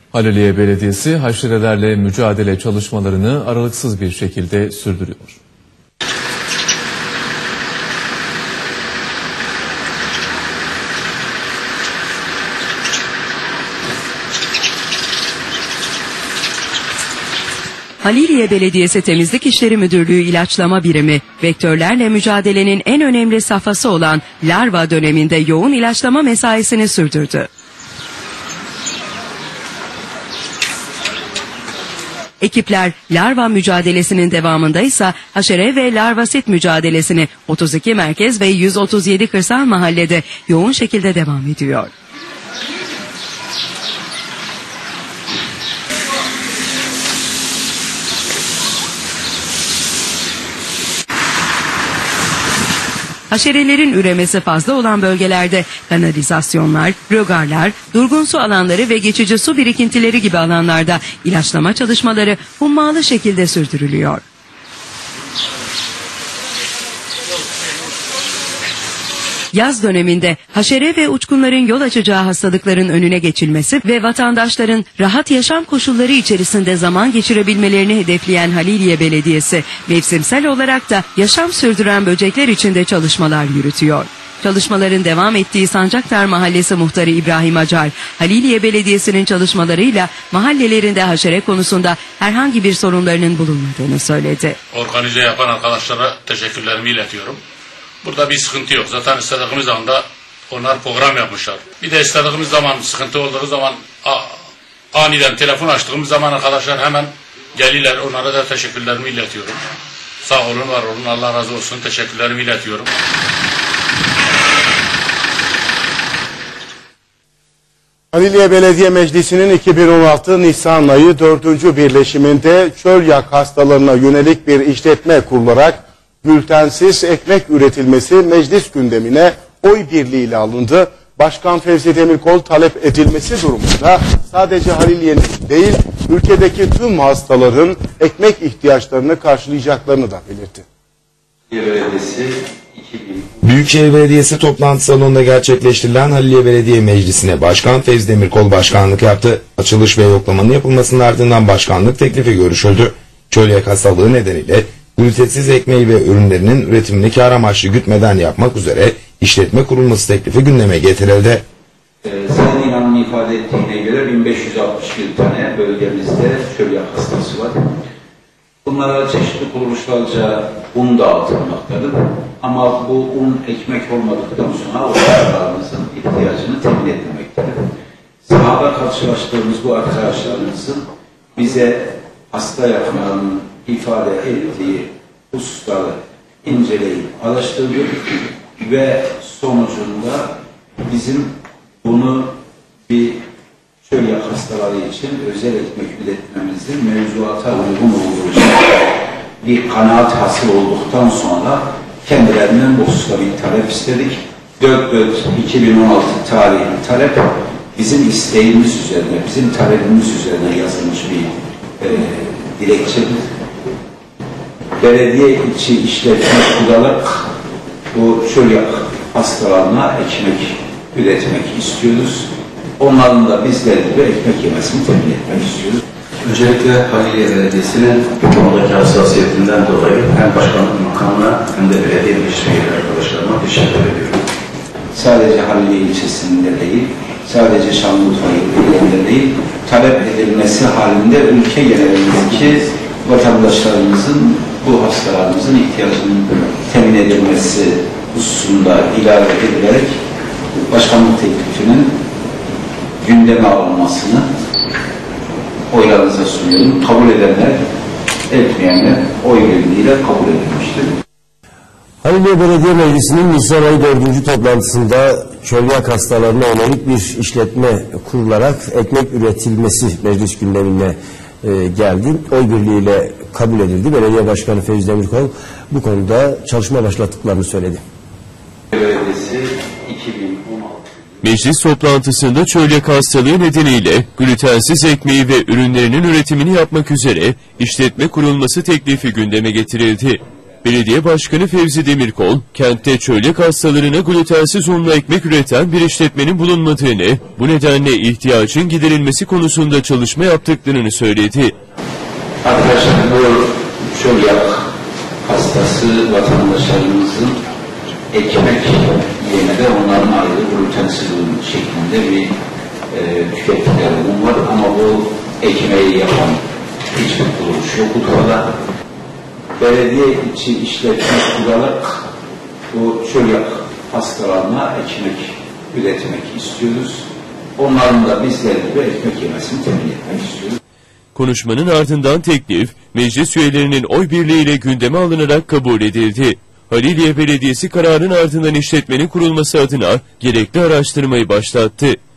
Haliliye Belediyesi haşerelerle mücadele çalışmalarını aralıksız bir şekilde sürdürüyor. Haliliye Belediyesi Temizlik İşleri Müdürlüğü İlaçlama Birimi, vektörlerle mücadelenin en önemli safhası olan larva döneminde yoğun ilaçlama mesaisini sürdürdü. Ekipler larva mücadelesinin devamında ise haşere ve larvasit mücadelesini 32 merkez ve 137 kırsal mahallede yoğun şekilde devam ediyor. Haşerelerin üremesi fazla olan bölgelerde kanalizasyonlar, rögarlar, durgun su alanları ve geçici su birikintileri gibi alanlarda ilaçlama çalışmaları hummalı şekilde sürdürülüyor. Yaz döneminde haşere ve uçkunların yol açacağı hastalıkların önüne geçilmesi ve vatandaşların rahat yaşam koşulları içerisinde zaman geçirebilmelerini hedefleyen Haliliye Belediyesi, mevsimsel olarak da yaşam sürdüren böcekler için de çalışmalar yürütüyor. Çalışmaların devam ettiği Sancaktar Mahallesi Muhtarı İbrahim Acar, Haliliye Belediyesi'nin çalışmalarıyla mahallelerinde haşere konusunda herhangi bir sorunlarının bulunmadığını söyledi. Organize yapan arkadaşlara teşekkürlerimi iletiyorum. Burada bir sıkıntı yok. Zaten istediğimiz anda onlar program yapmışlar. Bir de istediğimiz zaman, sıkıntı olduğu zaman aniden telefon açtığımız zaman arkadaşlar hemen gelirler. Onlara da teşekkürlerimi iletiyorum. Sağ olun, var olun, Allah razı olsun. Teşekkürlerimi iletiyorum. Haliliye Belediye Meclisi'nin 2016 Nisan ayı 4. birleşiminde çölyak hastalarına yönelik bir işletme kurularak glutensiz ekmek üretilmesi meclis gündemine oy birliğiyle alındı. Başkan Fevzi Demirkol talep edilmesi durumunda sadece Haliliye'nin değil, ülkedeki tüm hastaların ekmek ihtiyaçlarını karşılayacaklarını da belirtti. Büyükşehir Belediyesi toplantı salonunda gerçekleştirilen Haliliye Belediye Meclisi'ne Başkan Fevzi Demirkol başkanlık yaptı. Açılış ve yoklamanın yapılmasının ardından başkanlık teklifi görüşüldü. Çölyak hastalığı nedeniyle glutensiz ekmeği ve ürünlerinin üretimini kâr amaçlı gütmeden yapmak üzere işletme kurulması teklifi gündeme getirildi. Sayın İnan'ın ifade ettiğine göre 1561 tane bölgemizde çölyak hastası var. Bunlara çeşitli kuruluşlarca un dağıtılmaktadır. Ama bu un ekmek olmadıktan sonra o hastalarımızın ihtiyacını temin edilmektedir. Sahada karşılaştığımız bu arkadaşlarımızın bize hasta yakınlarının ifade ettiği hususları inceleyip araştırdık ve sonucunda bizim bunu bir çölyak hastaları için özel ekmek üretmemizin mevzuata uygun olduğu için bir kanaat hasıl olduktan sonra kendilerinden bu hususta bir talep istedik. 4/4/2016 tarihli talep bizim isteğimiz üzerine, bizim talebimiz üzerine yazılmış bir dilekçedir. Belediye içi işletme kurarak bu çölyak hastalarına ekmek üretmek istiyoruz. Onların da bizler gibi ekmek yemesini temin etmek istiyoruz. Öncelikle Haliliye Belediyesi'nin bu konudaki hassasiyetinden dolayı hem başkanlık makamına hem de belediye meclis üyeleri arkadaşlarıma teşekkür ediyorum. Sadece Haliliye ilçesinde değil, sadece Şanlıurfa ilinde değil, talep edilmesi halinde ülke genelindeki vatandaşlarımızın, bu hastalarımızın ihtiyacının temin edilmesi hususunda ilave edilerek başkanlık teklifinin gündeme alınmasını oylarınıza sunuyorum. Kabul edenler, etmeyenler oy birliğiyle kabul edilmiştir. Haliliye Belediye Meclisi'nin Nisan ayı 4. toplantısında çölyak hastalarına yönelik bir işletme kurularak ekmek üretilmesi meclis gündemine geldi. Oy birliğiyle kabul edildi. Belediye Başkanı Fevzi Demirkol bu konuda çalışma başlattıklarını söyledi. Belediyesi 2016 Meclis toplantısında çölyak hastalığı nedeniyle glutensiz ekmeği ve ürünlerinin üretimini yapmak üzere işletme kurulması teklifi gündeme getirildi. Belediye Başkanı Fevzi Demirkol, kentte çölyak hastalarına glutensiz unlu ekmek üreten bir işletmenin bulunmadığını, bu nedenle ihtiyacın giderilmesi konusunda çalışma yaptıklarını söyledi. Arkadaşlar, bu çölyak hastası vatandaşlarımızın ekmek yerine onların ayrı glutensiz un şeklinde bir tükettikleri un var ama bu ekmeği yapan hiçbir kuruluş yok bu konuda. Belediye içi işletme olarak bu çölyak hastalarına ekmek üretmek istiyoruz. Onların da bizler gibi ekmek yemesini temin etmek istiyoruz. Konuşmanın ardından teklif, meclis üyelerinin oy birliğiyle gündeme alınarak kabul edildi. Haliliye Belediyesi kararın ardından işletmenin kurulması adına gerekli araştırmayı başlattı.